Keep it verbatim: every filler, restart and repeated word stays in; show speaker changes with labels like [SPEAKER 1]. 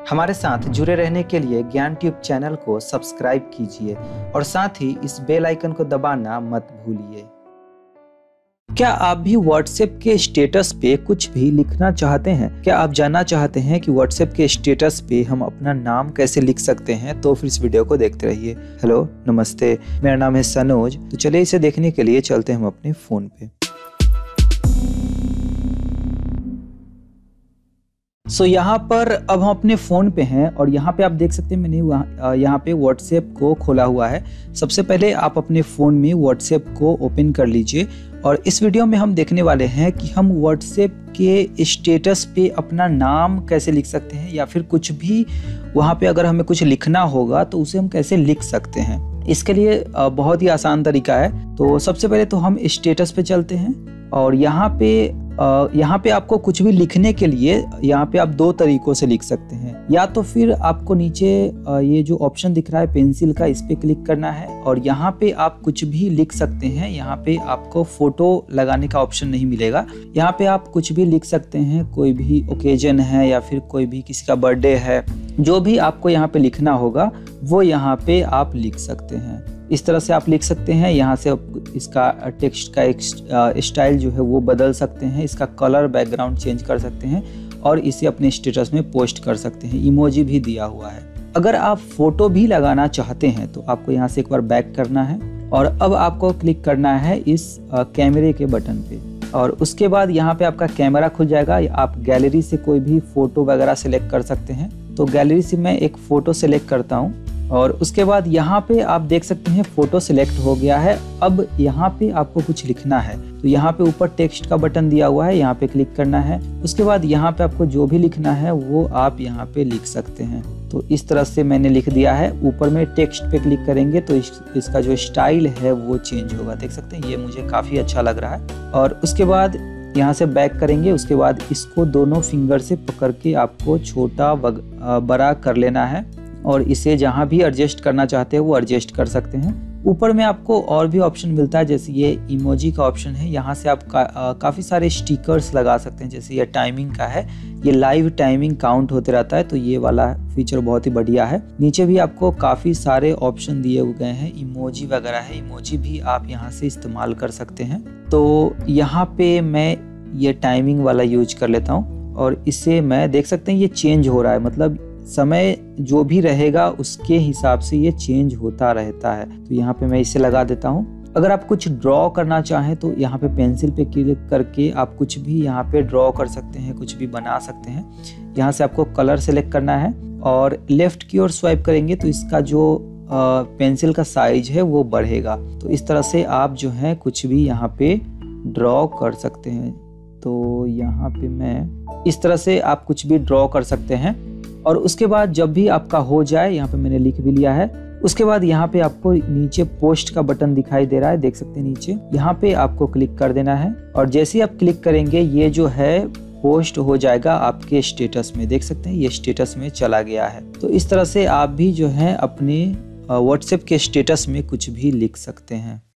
[SPEAKER 1] हमारे साथ जुड़े रहने के लिए ज्ञान ट्यूब चैनल को सब्सक्राइब कीजिए और साथ ही इस बेल आइकन को दबाना मत भूलिए। क्या आप भी व्हाट्सएप के स्टेटस पे कुछ भी लिखना चाहते हैं? क्या आप जानना चाहते हैं कि व्हाट्सएप के स्टेटस पे हम अपना नाम कैसे लिख सकते हैं? तो फिर इस वीडियो को देखते रहिए। हेलो, नमस्ते, मेरा नाम है सनोज। तो चलिए इसे देखने के लिए चलते हैं हम अपने फोन पे। सो so, यहाँ पर अब हम अपने फ़ोन पे हैं और यहाँ पे आप देख सकते हैं मैंने यहाँ पे व्हाट्सएप को खोला हुआ है। सबसे पहले आप अपने फ़ोन में व्हाट्सएप को ओपन कर लीजिए और इस वीडियो में हम देखने वाले हैं कि हम व्हाट्सएप के स्टेटस पे अपना नाम कैसे लिख सकते हैं, या फिर कुछ भी वहाँ पे अगर हमें कुछ लिखना होगा तो उसे हम कैसे लिख सकते हैं। इसके लिए बहुत ही आसान तरीका है। तो सबसे पहले तो हम स्टेटस पे चलते हैं और यहाँ पे यहाँ पे आपको कुछ भी लिखने के लिए यहाँ पे आप दो तरीकों से लिख सकते हैं। या तो फिर आपको नीचे ये जो ऑप्शन दिख रहा है पेंसिल का, इस पे क्लिक करना है और यहाँ पे आप कुछ भी लिख सकते हैं। यहाँ पे आपको फोटो लगाने का ऑप्शन नहीं मिलेगा। यहाँ पे आप कुछ भी लिख सकते हैं, कोई भी ओकेजन है या फिर कोई भी किसी का बर्थडे है, जो भी आपको यहाँ पे लिखना होगा वो यहाँ पे आप लिख सकते हैं। इस तरह से आप लिख सकते हैं। यहाँ से इसका टेक्स्ट का एक स्टाइल जो है वो बदल सकते हैं, इसका कलर बैकग्राउंड चेंज कर सकते हैं और इसे अपने स्टेटस में पोस्ट कर सकते हैं। इमोजी भी दिया हुआ है। अगर आप फोटो भी लगाना चाहते हैं तो आपको यहाँ से एक बार बैक करना है और अब आपको क्लिक करना है इस कैमरे के बटन पे और उसके बाद यहाँ पे आपका कैमरा खुल जाएगा। आप गैलरी से कोई भी फोटो वगैरह सिलेक्ट कर सकते हैं। तो गैलरी से मैं एक फ़ोटो सेलेक्ट करता हूँ और उसके बाद यहाँ पे आप देख सकते हैं फ़ोटो सिलेक्ट हो गया है। अब यहाँ पे आपको कुछ लिखना है तो यहाँ पे ऊपर टेक्स्ट का बटन दिया हुआ है, यहाँ पे क्लिक करना है। उसके बाद यहाँ पे आपको जो भी लिखना है वो आप यहाँ पे लिख सकते हैं। तो इस तरह से मैंने लिख दिया है। ऊपर में टेक्स्ट पे क्लिक करेंगे तो इस, इसका जो स्टाइल है वो चेंज होगा। देख सकते हैं, ये मुझे काफ़ी अच्छा लग रहा है। और उसके बाद यहाँ से बैक करेंगे। उसके बाद इसको दोनों फिंगर से पकड़ के आपको छोटा बड़ा कर लेना है और इसे जहाँ भी एडजस्ट करना चाहते हैं वो एडजस्ट कर सकते हैं। ऊपर में आपको और भी ऑप्शन मिलता है, जैसे ये इमोजी का ऑप्शन है। यहाँ से आप का, आ, काफ़ी सारे स्टिकर्स लगा सकते हैं। जैसे ये टाइमिंग का है, ये लाइव टाइमिंग काउंट होते रहता है, तो ये वाला फीचर बहुत ही बढ़िया है। नीचे भी आपको काफ़ी सारे ऑप्शन दिए हुए गए हैं, इमोजी वगैरह है। इमोजी भी आप यहाँ से इस्तेमाल कर सकते हैं। तो यहाँ पे मैं ये टाइमिंग वाला यूज कर लेता हूँ और इसे मैं देख सकते हैं ये चेंज हो रहा है, मतलब समय जो भी रहेगा उसके हिसाब से ये चेंज होता रहता है। तो यहाँ पे मैं इसे लगा देता हूँ। अगर आप कुछ ड्रॉ करना चाहें तो यहाँ पे पेंसिल पे क्लिक करके आप कुछ भी यहाँ पे ड्रॉ कर सकते हैं, कुछ भी बना सकते हैं। यहाँ से आपको कलर सेलेक्ट करना है और लेफ्ट की ओर स्वाइप करेंगे तो इसका जो आ, पेंसिल का साइज है वो बढ़ेगा। तो इस तरह से आप जो है कुछ भी यहाँ पे ड्रॉ कर सकते हैं। तो यहाँ पे मैं इस तरह से आप कुछ भी ड्रॉ कर सकते हैं। और उसके बाद जब भी आपका हो जाए, यहाँ पे मैंने लिख भी लिया है, उसके बाद यहाँ पे आपको नीचे पोस्ट का बटन दिखाई दे रहा है, देख सकते हैं नीचे, यहाँ पे आपको क्लिक कर देना है और जैसे ही आप क्लिक करेंगे ये जो है पोस्ट हो जाएगा आपके स्टेटस में। देख सकते हैं ये स्टेटस में चला गया है। तो इस तरह से आप भी जो है अपने व्हाट्सएप के स्टेटस में कुछ भी लिख सकते हैं।